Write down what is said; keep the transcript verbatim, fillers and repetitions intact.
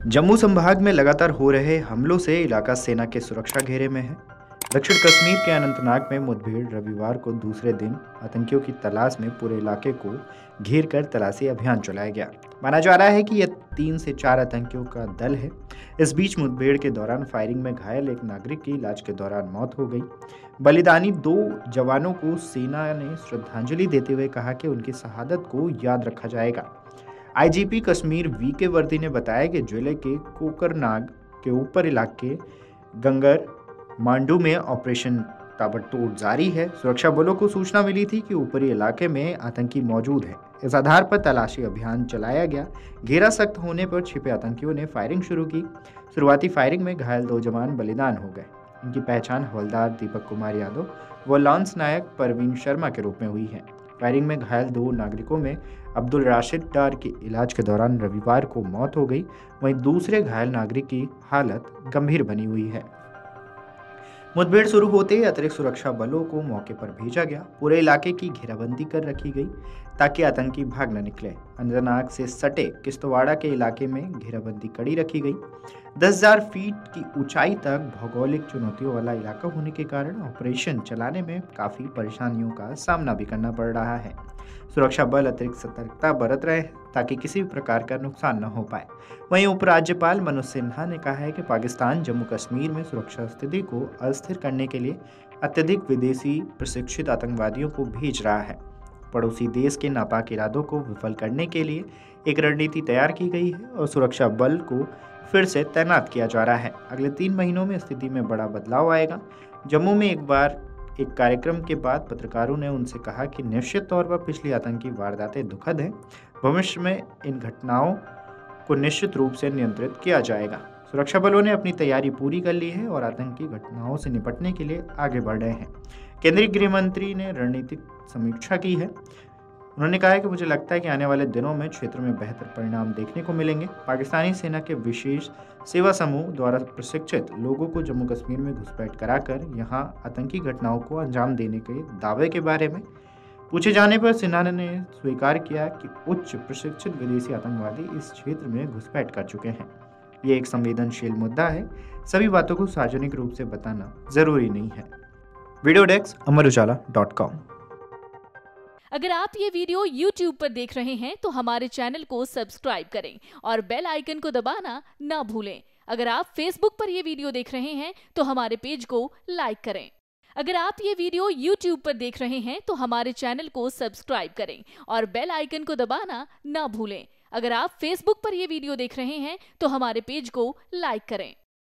जम्मू संभाग में लगातार हो रहे हमलों से इलाका सेना के सुरक्षा घेरे में है। दक्षिण कश्मीर के अनंतनाग में मुठभेड़ रविवार को दूसरे दिन आतंकियों की तलाश में पूरे इलाके को घेर कर तलाशी अभियान चलाया गया। माना जा रहा है कि यह तीन से चार आतंकियों का दल है। इस बीच मुठभेड़ के दौरान फायरिंग में घायल एक नागरिक की इलाज के दौरान मौत हो गई। बलिदानी दो जवानों को सेना ने श्रद्धांजलि देते हुए कहा कि उनकी शहादत को याद रखा जाएगा। आईजीपी कश्मीर वी के वर्दी ने बताया कि जिले के कोकरनाग के ऊपर इलाके गंगर मांडू में ऑपरेशन ताबड़तोड़ जारी है। सुरक्षा बलों को सूचना मिली थी कि ऊपरी इलाके में आतंकी मौजूद है। इस आधार पर तलाशी अभियान चलाया गया। घेरा सख्त होने पर छिपे आतंकियों ने फायरिंग शुरू की। शुरुआती फायरिंग में घायल दो जवान बलिदान हो गए। इनकी पहचान हवलदार दीपक कुमार यादव व लांस नायक परवीन शर्मा के रूप में हुई है। फायरिंग में घायल दो नागरिकों में अब्दुल राशिद डार की इलाज के दौरान रविवार को मौत हो गई। वहीं दूसरे घायल नागरिक की हालत गंभीर बनी हुई है। मुठभेड़ शुरू होते ही अतिरिक्त सुरक्षा बलों को मौके पर भेजा गया। पूरे इलाके की घेराबंदी कर रखी गई ताकि आतंकी भाग न निकले। अनंतनाग से सटे किश्तवाड़ा के इलाके में घेराबंदी कड़ी रखी गई। दस हजार फीट की ऊंचाई तक भौगोलिक चुनौतियों वाला इलाका होने के कारण ऑपरेशन चलाने में काफी परेशानियों का सामना भी करना पड़ रहा है। सुरक्षा बल अतिरिक्त सतर्कता बरत रहे हैं ताकि किसी भी प्रकार का नुकसान न हो पाए। वहीं उपराज्यपाल मनोज सिन्हा ने कहा है कि पाकिस्तान जम्मू कश्मीर में सुरक्षा स्थिति को अस्थिर करने के लिए अत्यधिक विदेशी प्रशिक्षित आतंकवादियों को भेज रहा है। पड़ोसी देश के नापाक इरादों को विफल करने के लिए एक रणनीति तैयार की गई है और सुरक्षा बल को फिर से तैनात किया जा रहा है। अगले तीन महीनों में स्थिति में बड़ा बदलाव आएगा। जम्मू में एक बार एक कार्यक्रम के बाद पत्रकारों ने उनसे कहा कि निश्चित तौर पर पिछली आतंकी वारदातें दुखद हैं। भविष्य में इन घटनाओं को निश्चित रूप से नियंत्रित किया जाएगा। सुरक्षा बलों ने अपनी तैयारी पूरी कर ली है और आतंकी घटनाओं से निपटने के लिए आगे बढ़ रहे हैं। केंद्रीय गृह मंत्री ने रणनीतिक समीक्षा की है। उन्होंने कहा है कि मुझे लगता है कि आने वाले दिनों में क्षेत्र में बेहतर परिणाम देखने को मिलेंगे। पाकिस्तानी सेना के विशेष सेवा समूह द्वारा प्रशिक्षित लोगों को जम्मू कश्मीर में घुसपैठ कराकर यहां आतंकी घटनाओं को अंजाम देने के दावे के बारे में पूछे जाने पर सिन्हा ने स्वीकार किया कि उच्च प्रशिक्षित विदेशी आतंकवादी इस क्षेत्र में घुसपैठ कर चुके हैं। ये एक संवेदनशील मुद्दा है। सभी बातों को सार्वजनिक रूप से बताना जरूरी नहीं है। Video desk Amar Ujala dot com. अगर आप ये वीडियो यूट्यूब पर देख रहे हैं तो हमारे चैनल को सब्सक्राइब करें और बेल आइकन को दबाना ना भूलें। अगर आप फेसबुक पर ये वीडियो देख रहे हैं तो हमारे पेज को लाइक करें। अगर आप ये वीडियो यूट्यूब पर देख रहे हैं तो हमारे चैनल को सब्सक्राइब करें और बेल आइकन को दबाना ना भूलें। अगर आप फेसबुक पर ये वीडियो देख रहे हैं तो हमारे पेज को लाइक करें।